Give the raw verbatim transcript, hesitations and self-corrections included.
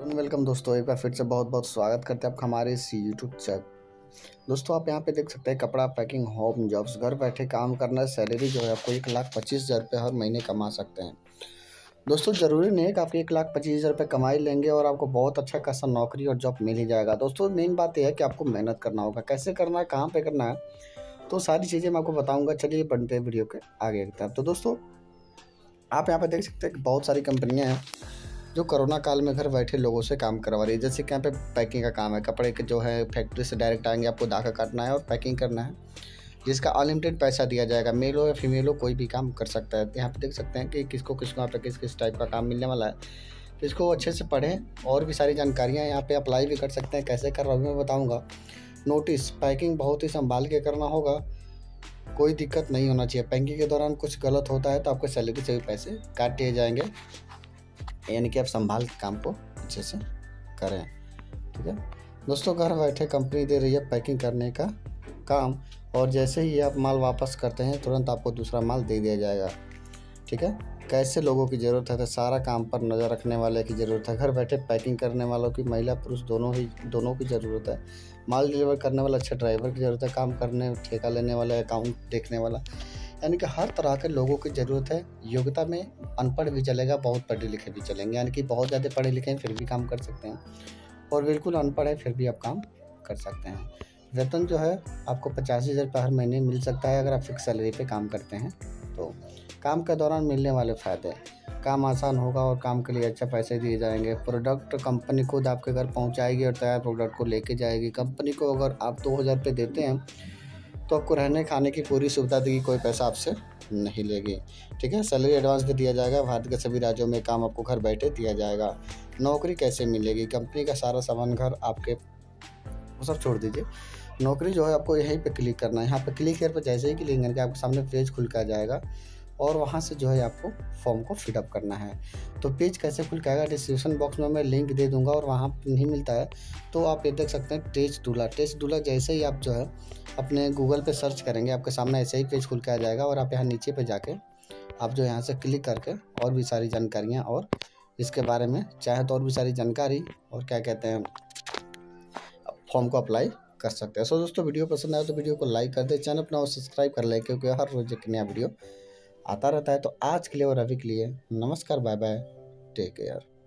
Welcome दोस्तों, एक बार फिर से बहुत बहुत स्वागत करते हैं आपका हमारे इस यूट्यूब चैनल। दोस्तों, आप यहाँ पे देख सकते हैं कपड़ा पैकिंग होम जॉब्स। घर बैठे काम करना है, सैलरी जो है आपको एक लाख पच्चीस हज़ार रुपये हर महीने कमा सकते हैं। दोस्तों, ज़रूरी नहीं है कि आप एक लाख पच्चीस हज़ार रुपये कमाई लेंगे और आपको बहुत अच्छा खासा नौकरी और जॉब मिल ही जाएगा। दोस्तों, मेन बात यह है कि आपको मेहनत करना होगा। कैसे करना है, कहाँ पर करना है, तो सारी चीज़ें मैं आपको बताऊँगा। चलिए बढ़ते हैं वीडियो के आगे की तरफ। तो दोस्तों, आप यहाँ पर देख सकते हैं कि बहुत सारी कंपनियाँ हैं जो कोरोना काल में घर बैठे लोगों से काम करवा रही है। जैसे कि यहाँ पे पैकिंग का काम है, कपड़े के जो है फैक्ट्री से डायरेक्ट आएंगे, आपको धागा काटना है और पैकिंग करना है, जिसका अनलिमिटेड पैसा दिया जाएगा। मेल हो या फीमेल हो, कोई भी काम कर सकता है। यहाँ पे देख सकते हैं कि किसको किसको यहाँ पे किस किस टाइप का काम मिलने वाला है, तो इसको अच्छे से पढ़ें। और भी सारी जानकारियाँ यहाँ पे अप्लाई भी कर सकते हैं। कैसे कर रहा हूँ मैं बताऊँगा। नोटिस, पैकिंग बहुत ही संभाल के करना होगा, कोई दिक्कत नहीं होना चाहिए। पैकिंग के दौरान कुछ गलत होता है तो आपको सैलरी से भी पैसे काट दिए जाएंगे, यानी कि आप संभाल के काम को अच्छे से करें। ठीक है दोस्तों, घर बैठे कंपनी दे रही है पैकिंग करने का काम, और जैसे ही आप माल वापस करते हैं तुरंत आपको दूसरा माल दे दिया जाएगा। ठीक है, कैसे लोगों की ज़रूरत है, तो सारा काम पर नज़र रखने वाले की ज़रूरत है। घर बैठे पैकिंग करने वालों की, महिला पुरुष दोनों ही दोनों की ज़रूरत है। माल डिलीवर करने वाला अच्छा ड्राइवर की ज़रूरत है। काम करने ठेका लेने वाला, अकाउंट देखने वाला, यानी कि हर तरह के लोगों की ज़रूरत है। योग्यता में अनपढ़ भी चलेगा, बहुत पढ़े लिखे भी चलेंगे, यानी कि बहुत ज़्यादा पढ़े लिखे हैं फिर भी काम कर सकते हैं, और बिल्कुल अनपढ़ है फिर भी आप काम कर सकते हैं। वेतन जो है आपको पचासी हज़ार रुपये हर महीने मिल सकता है अगर आप फिक्स सैलरी पे काम करते हैं तो। काम के दौरान मिलने वाले फ़ायदे, काम आसान होगा और काम के लिए अच्छा पैसे दिए जाएंगे। प्रोडक्ट कंपनी खुद आपके घर पहुँचाएगी और तैयार प्रोडक्ट को लेके जाएगी। कंपनी को अगर आप दो हज़ार रुपये देते हैं तो आपको रहने खाने की पूरी सुविधा देगी, कोई पैसा आपसे नहीं लेगी। ठीक है, सैलरी एडवांस भी दिया जाएगा। भारत के सभी राज्यों में काम आपको घर बैठे दिया जाएगा। नौकरी कैसे मिलेगी, कंपनी का सारा सामान घर आपके, वो सब छोड़ दीजिए। नौकरी जो है आपको यहीं पे क्लिक करना है। यहाँ पे क्लिक here पे जैसे ही क्लिक करके आपके सामने पेज खुल कर आ जाएगा, और वहाँ से जो है आपको फॉर्म को फिलअप करना है। तो पेज कैसे खुल के आएगा, डिस्क्रिप्शन बॉक्स में मैं लिंक दे दूंगा, और वहाँ नहीं मिलता है तो आप ये देख सकते हैं टेस्ट दूल्हा। टेस्ट दूल्हा जैसे ही आप जो है अपने गूगल पे सर्च करेंगे, आपके सामने ऐसे ही पेज खुल के आ जाएगा, और आप यहाँ नीचे पे जाके आप जो यहाँ से क्लिक करके और भी सारी जानकारियाँ और इसके बारे में चाहे तो और भी सारी जानकारी और क्या कहते हैं फॉर्म को अप्लाई कर सकते हैं। सो दोस्तों, वीडियो पसंद आए तो वीडियो को लाइक कर दे, चैनल अपना और सब्सक्राइब कर ले, क्योंकि हर रोज एक नया वीडियो आता रहता है। तो आज के लिए और अभी के लिए नमस्कार, बाय बाय, टेक केयर।